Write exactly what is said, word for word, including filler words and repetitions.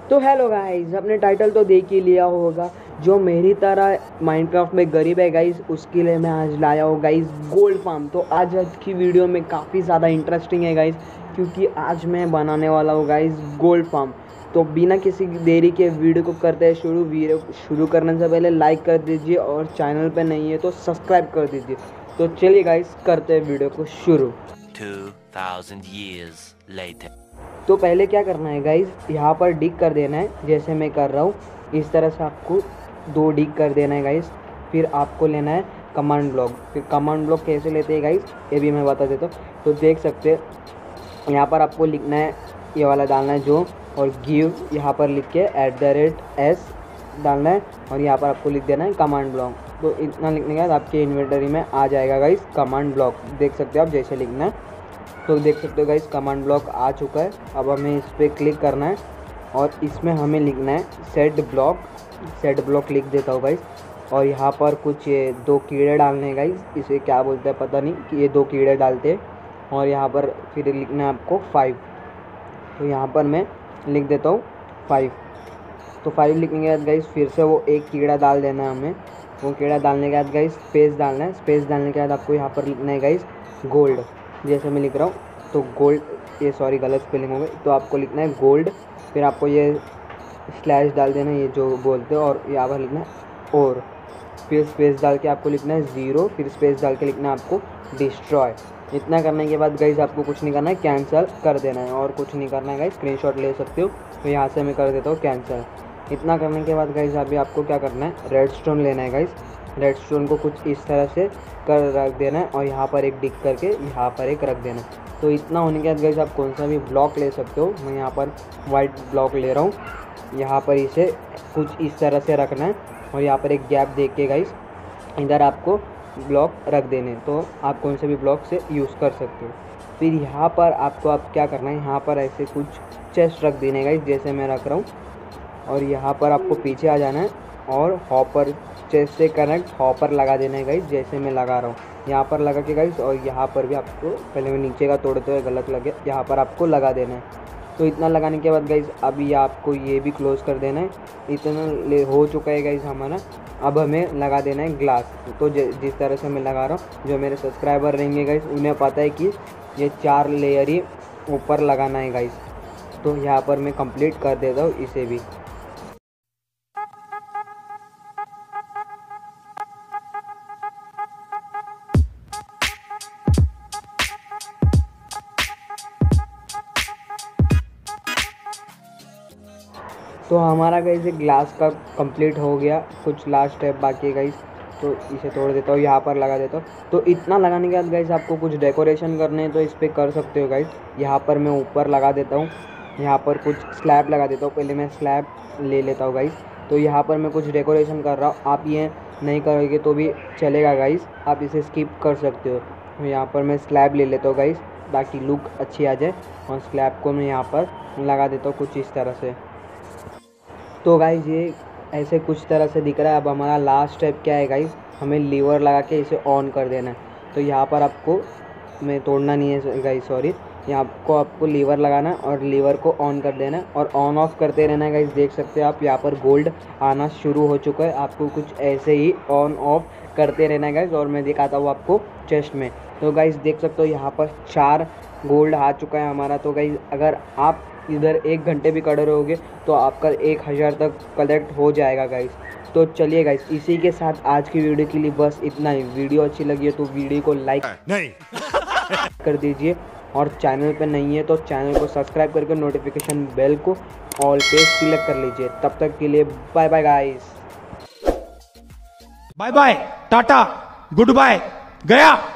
तो hello guys, आपने title तो देख ही लिया होगा। जो मेरी तरह माइनक्राफ्ट में गरीब है गाइस, उसके लिए मैं आज लाया हूँ गाइस गोल्ड फार्म। तो आज आज की वीडियो में काफ़ी ज़्यादा इंटरेस्टिंग है गाइस, क्योंकि आज मैं बनाने वाला हूँ गाइस गोल्ड फार्म। तो बिना किसी देरी के वीडियो को करते हैं शुरू। वीडियो शुरू करने से पहले लाइक कर दीजिए और चैनल पे नहीं है तो सब्सक्राइब कर दीजिए। तो चलिए गाइस, करते हैं वीडियो को शुरू। two thousand years later. तो पहले क्या करना है गाइस, यहाँ पर डिग कर देना है जैसे मैं कर रहा हूँ। इस तरह से आपको दो डिग कर देना है गाइस। फिर आपको लेना है कमांड ब्लॉक। फिर कमांड ब्लॉक कैसे लेते हैं गाइस, ये भी मैं बता देता हूँ। तो देख सकते हैं यहाँ पर आपको लिखना है, ये वाला डालना है जो, और गिव यहाँ पर लिख के एट द रेट एस डालना है, और यहाँ पर आपको लिख देना है कमांड ब्लॉक। तो इतना लिखने के बाद आपके इन्वेंटरी में आ जाएगा गाइस कमांड ब्लॉक। देख सकते हो आप जैसे लिखना है। तो देख सकते हो गाइस कमांड ब्लॉक आ चुका है। अब हमें इस पर क्लिक करना है और इसमें हमें लिखना है सेट ब्लॉक। सेट ब्लॉक लिख देता हूँ गाइस। और यहाँ पर कुछ ये दो कीड़े डालने हैं गाइस, इसे क्या बोलते हैं पता नहीं, कि ये दो कीड़े डालते हैं। और यहाँ पर फिर लिखना है आपको फाइव। तो यहाँ पर मैं लिख देता हूँ फाइव। तो फाइव लिखने के बाद गाइस फिर से वो एक कीड़ा डाल देना है हमें। वो कीड़ा डालने के बाद गाइस स्पेस डालना है। स्पेस डालने के बाद आपको यहाँ पर लिखना है गाइस गोल्ड, जैसे मैं लिख रहा हूँ। तो गोल्ड, ये सॉरी गलत स्पेलिंग हो गई। तो आपको लिखना है गोल्ड। फिर आपको ये स्लैश डाल देना है, ये जो बोलते हो, और यहाँ पर लिखना है और। फिर स्पेस डाल के आपको लिखना है ज़ीरो। फिर स्पेस डाल के लिखना है आपको डिस्ट्रॉय। इतना करने के बाद गाइस आपको कुछ नहीं करना है, कैंसिल कर देना है, और कुछ नहीं करना है गाइस। स्क्रीनशॉट ले सकते हो। तो यहाँ से मैं कर देता हूँ कैंसिल। इतना करने के बाद गाइस अभी आपको क्या करना है, रेड स्टोन लेना है गाइस। रेड स्टोन को कुछ इस तरह से कर रख देना है, और यहाँ पर एक डिग करके यहाँ पर एक रख देना है। तो इतना होने के बाद गाइस आप कौन सा भी ब्लॉक ले सकते हो। मैं यहाँ पर वाइट ब्लॉक ले रहा हूँ। यहाँ पर इसे कुछ इस तरह से रखना है, और यहाँ पर एक गैप देख के गाइस इधर आपको ब्लॉक रख देने। तो आप कौन से भी ब्लॉक से यूज़ कर सकते हो। फिर यहाँ पर आपको आप क्या करना है, यहाँ पर ऐसे कुछ चेस्ट रख देने गाइस, जैसे मैं रख रहा हूँ। और यहाँ पर आपको पीछे आ जाना है और हॉपर, चेस्ट से कनेक्ट हॉपर लगा देना है गाइस, जैसे मैं लगा रहा हूँ। यहाँ पर लगा के गाइस, और यहाँ पर भी आपको, पहले मैं नीचे का तोड़ते हुए गलत लगे, यहाँ पर आपको लगा देना है। तो इतना लगाने के बाद गाइस अभी आपको ये भी क्लोज कर देना है। इतना ले हो चुका है गाइस हमारा। अब हमें लगा देना है ग्लास। तो जिस तरह से मैं लगा रहा हूँ, जो मेरे सब्सक्राइबर रहेंगे गाइस उन्हें पता है कि ये चार लेयर ही ऊपर लगाना है गाइस। तो यहाँ पर मैं कंप्लीट कर देता हूँ इसे भी। तो हमारा गाइस ये ग्लास का कंप्लीट हो गया। कुछ लास्ट स्टेप बाकी है गाइस, तो इसे तोड़ देता हूँ, यहाँ पर लगा देता हूँ। तो इतना लगाने के बाद गाइस आपको कुछ डेकोरेशन करने हैं तो इस पर कर सकते हो गाइस। यहाँ पर मैं ऊपर लगा देता हूँ, यहाँ पर कुछ स्लैब लगा देता हूँ। पहले मैं स्लैब ले लेता हूँ गाइस। तो यहाँ पर मैं कुछ डेकोरेशन कर रहा हूँ, आप ये नहीं करोगे तो भी चलेगा गाइस, आप इसे स्किप कर सकते हो। तो यहाँ पर मैं स्लैब ले लेता हूँ गाइस, ताकि लुक अच्छी आ जाए। और स्लैब को मैं यहाँ पर लगा देता हूँ कुछ इस तरह से। तो गाइस ये ऐसे कुछ तरह से दिख रहा है। अब हमारा लास्ट स्टेप क्या है गाइस, हमें लीवर लगा के इसे ऑन कर देना है। तो यहाँ पर आपको, मैं तोड़ना नहीं है गाइस, सॉरी, यहाँ आपको आपको लीवर लगाना है और लीवर को ऑन कर देना है और ऑन ऑफ करते रहना है गाइस। देख सकते हैं आप यहाँ पर गोल्ड आना शुरू हो चुका है। आपको कुछ ऐसे ही ऑन ऑफ करते रहना है गाइस, और मैं दिखाता हूँ आपको चेस्ट में। तो गाइस देख सकते हो यहाँ पर चार गोल्ड आ चुका है हमारा। तो गाइस अगर आप इधर एक घंटे भी खड़े रहोगे तो आपका एक हज़ार तक कलेक्ट हो जाएगा गाइस। तो चलिए गाइस, इसी के साथ आज की वीडियो के लिए बस इतना ही। वीडियो अच्छी लगी है तो वीडियो को लाइक नहीं कर दीजिए, और चैनल पे नहीं है तो चैनल को सब्सक्राइब करके नोटिफिकेशन बेल को ऑल पे सिलेक्ट कर लीजिए। तब तक के लिए bye bye guys, bye bye, tata, goodbye, गया।